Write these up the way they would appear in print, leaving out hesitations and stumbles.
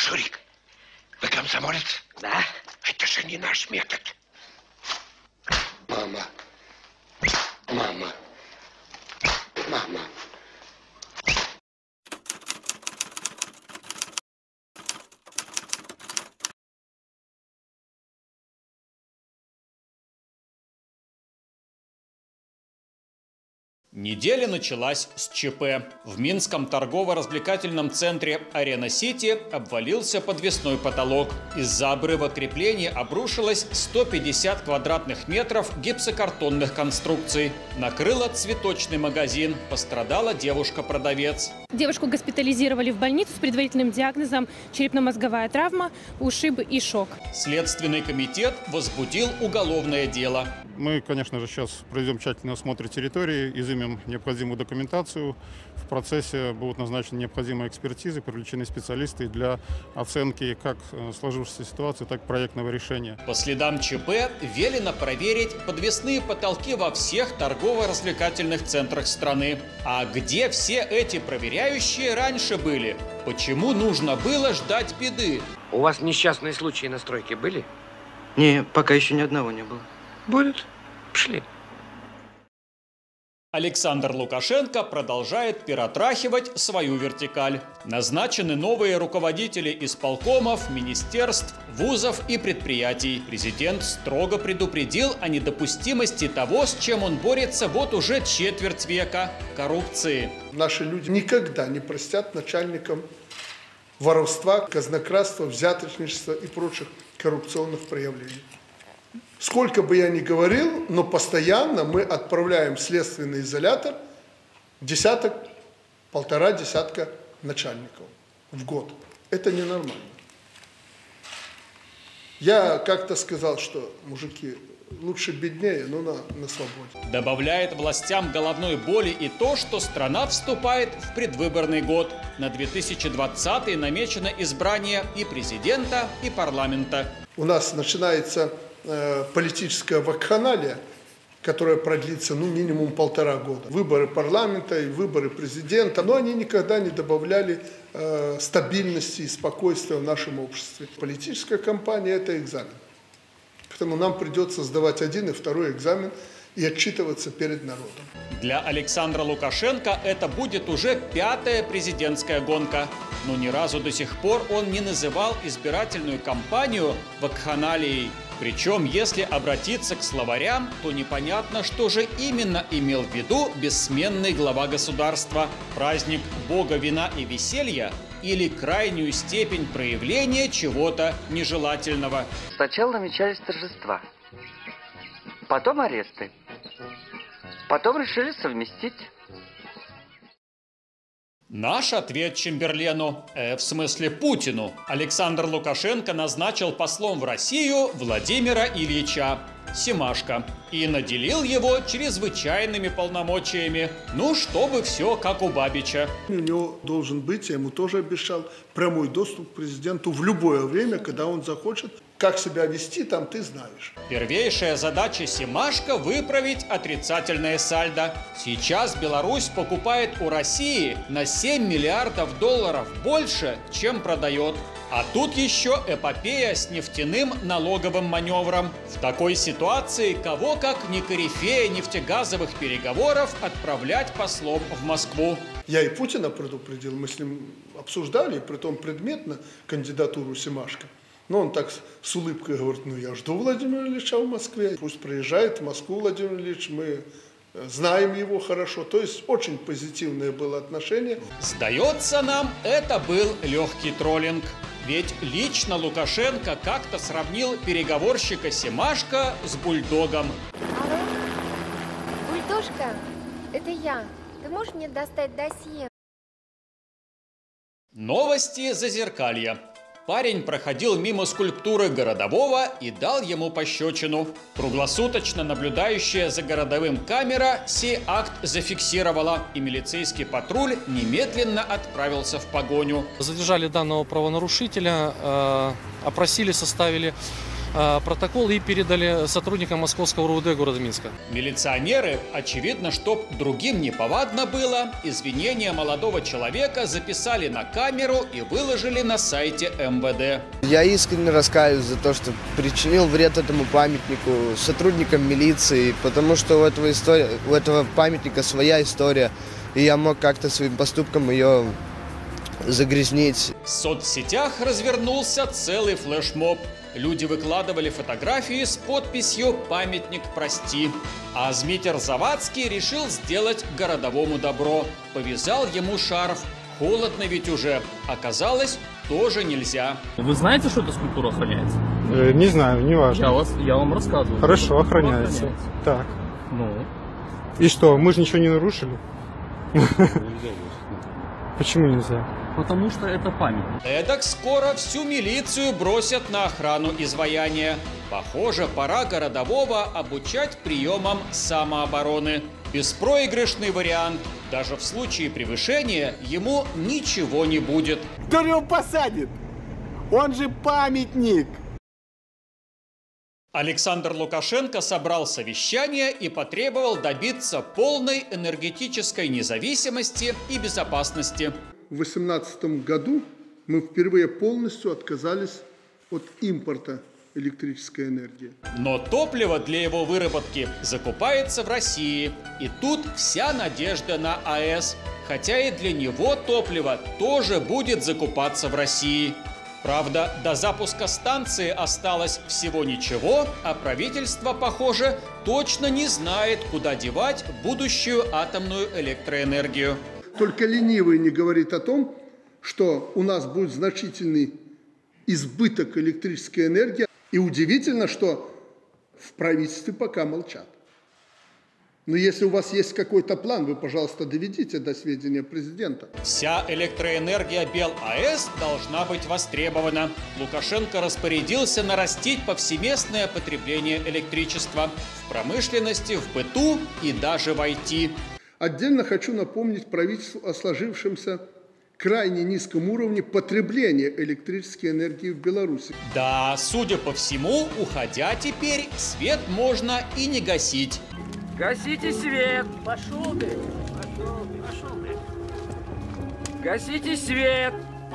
Шурик, вы комсомолец? Да. Это же не наш метод. Мама. Мама. Мама. Неделя началась с ЧП. В Минском торгово-развлекательном центре «Арена-Сити» обвалился подвесной потолок. Из-за обрыва крепления обрушилось 150 квадратных метров гипсокартонных конструкций. Накрыло цветочный магазин. Пострадала девушка-продавец. Девушку госпитализировали в больницу с предварительным диагнозом черепно-мозговая травма, ушибы и шок. Следственный комитет возбудил уголовное дело. Мы, конечно же, сейчас проведем тщательный осмотр территории, изымем необходимую документацию. В процессе будут назначены необходимые экспертизы, привлечены специалисты для оценки как сложившейся ситуации, так и проектного решения. По следам ЧП велено проверить подвесные потолки во всех торгово-развлекательных центрах страны. А где все эти проверяющие раньше были? Почему нужно было ждать беды? У вас несчастные случаи на стройке были? Не, пока еще ни одного не было. Будет. Пошли. Александр Лукашенко продолжает перетряхивать свою вертикаль. Назначены новые руководители исполкомов, министерств, вузов и предприятий. Президент строго предупредил о недопустимости того, с чем он борется вот уже четверть века – коррупции. Наши люди никогда не простят начальникам воровства, казнократства, взяточничества и прочих коррупционных проявлений. Сколько бы я ни говорил, но постоянно мы отправляем в следственный изолятор полтора десятка начальников в год. Это ненормально. Я как-то сказал, что, мужики, лучше беднее, но на свободе. Добавляет властям головной боли и то, что страна вступает в предвыборный год. На 2020-й намечено избрание и президента, и парламента. У нас начинается политическая вакханалия, которая продлится минимум 1,5 года. Выборы парламента и выборы президента, но они никогда не добавляли стабильности и спокойствия в нашем обществе. Политическая кампания – это экзамен. Поэтому нам придется сдавать один и второй экзамен и отчитываться перед народом. Для Александра Лукашенко это будет уже 5-я президентская гонка. Но ни разу до сих пор он не называл избирательную кампанию вакханалией. Причем, если обратиться к словарям, то непонятно, что же именно имел в виду бессменный глава государства. Праздник бога вина и веселья или крайнюю степень проявления чего-то нежелательного. Сначала намечались торжества, потом аресты, потом решили совместить. Наш ответ Чемберлену, в смысле Путину. Александр Лукашенко назначил послом в Россию Владимира Ильича Семашко и наделил его чрезвычайными полномочиями. Ну, чтобы все как у Бабича. У него должен быть, я ему тоже обещал, прямой доступ к президенту в любое время, когда он захочет. Как себя вести, там ты знаешь. Первейшая задача Семашко – выправить отрицательное сальдо. Сейчас Беларусь покупает у России на $7 миллиардов больше, чем продает. А тут еще эпопея с нефтяным налоговым маневром. В такой ситуации кого, как не корифея нефтегазовых переговоров, отправлять послом в Москву. Я и Путина предупредил, мы с ним обсуждали, притом предметно, кандидатуру Семашко. Но он так с улыбкой говорит, я жду Владимира Ильича в Москве. Пусть приезжает в Москву Владимир Ильич, мы знаем его хорошо. То есть очень позитивное было отношение. Сдается нам, это был легкий троллинг. Ведь лично Лукашенко как-то сравнил переговорщика Семашко с бульдогом. Алло, бульдожка, это я. Ты можешь мне достать досье? Новости Зазеркалья. Парень проходил мимо скульптуры городового и дал ему пощечину. Круглосуточно наблюдающая за городовым камера сей акт зафиксировала, и милицейский патруль немедленно отправился в погоню. Задержали данного правонарушителя, опросили, составили протокол и передали сотрудникам Московского РУВД города Минска. Милиционеры, очевидно, чтоб другим неповадно было, извинения молодого человека записали на камеру и выложили на сайте МВД. Я искренне раскаиваюсь за то, что причинил вред этому памятнику, сотрудникам милиции, потому что у этого памятника своя история, и я мог как-то своим поступком ее загрязнить. В соцсетях развернулся целый флешмоб. Люди выкладывали фотографии с подписью «Памятник, прости». А Змитер Завадский решил сделать городовому добро. Повязал ему шарф. Холодно ведь уже. Оказалось, тоже нельзя. Вы знаете, что эта скульптура охраняется? Не знаю, не важно. Я вам рассказываю. Хорошо, охраняется. Так. Ну? И что, мы же ничего не нарушили? Почему нельзя? Потому что это памятник. Эдак скоро всю милицию бросят на охрану изваяния. Похоже, пора городового обучать приемам самообороны. Беспроигрышный вариант. Даже в случае превышения ему ничего не будет. Кто его посадит? Он же памятник! Александр Лукашенко собрал совещание и потребовал добиться полной энергетической независимости и безопасности. В 2018 году мы впервые полностью отказались от импорта электрической энергии. Но топливо для его выработки закупается в России. И тут вся надежда на АЭС. Хотя и для него топливо тоже будет закупаться в России. Правда, до запуска станции осталось всего ничего, а правительство, похоже, точно не знает, куда девать будущую атомную электроэнергию. Только ленивый не говорит о том, что у нас будет значительный избыток электрической энергии. И удивительно, что в правительстве пока молчат. Но если у вас есть какой-то план, вы, пожалуйста, доведите до сведения президента. Вся электроэнергия БелАЭС должна быть востребована. Лукашенко распорядился нарастить повсеместное потребление электричества в промышленности, в быту и даже в IT. Отдельно хочу напомнить правительству о сложившемся крайне низком уровне потребления электрической энергии в Беларуси. Да, судя по всему, уходя теперь, свет можно и не гасить. Гасите свет! Пошел ты! Пошел ты! Гасите свет!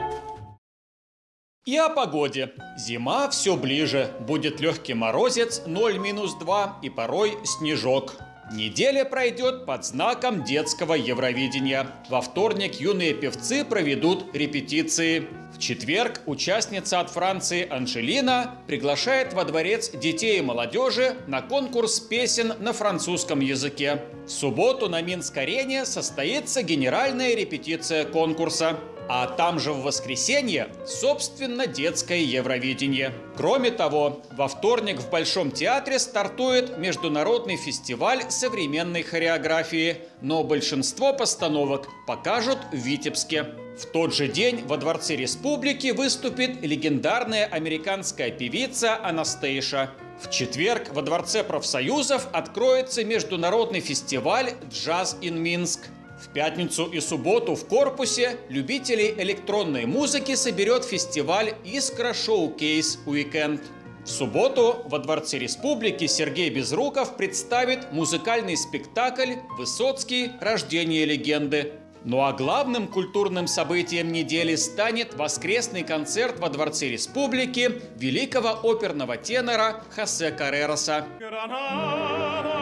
И о погоде. Зима все ближе. Будет легкий морозец 0-2 и порой снежок. Неделя пройдет под знаком детского Евровидения. Во вторник юные певцы проведут репетиции. В четверг участница от Франции Анжелина приглашает во дворец детей и молодежи на конкурс песен на французском языке. В субботу на Минск-арене состоится генеральная репетиция конкурса. А там же в воскресенье, собственно, детское Евровидение. Кроме того, во вторник в Большом театре стартует международный фестиваль современной хореографии, но большинство постановок покажут в Витебске. В тот же день во Дворце Республики выступит легендарная американская певица Анастейша. В четверг во Дворце профсоюзов откроется международный фестиваль «Джаз ин Минск». В пятницу и субботу в корпусе любителей электронной музыки соберет фестиваль «Искра Шоукейс Уикенд». В субботу во Дворце Республики Сергей Безруков представит музыкальный спектакль «Высоцкий. Рождение легенды». Ну а главным культурным событием недели станет воскресный концерт во Дворце Республики великого оперного тенора Хосе Каррероса.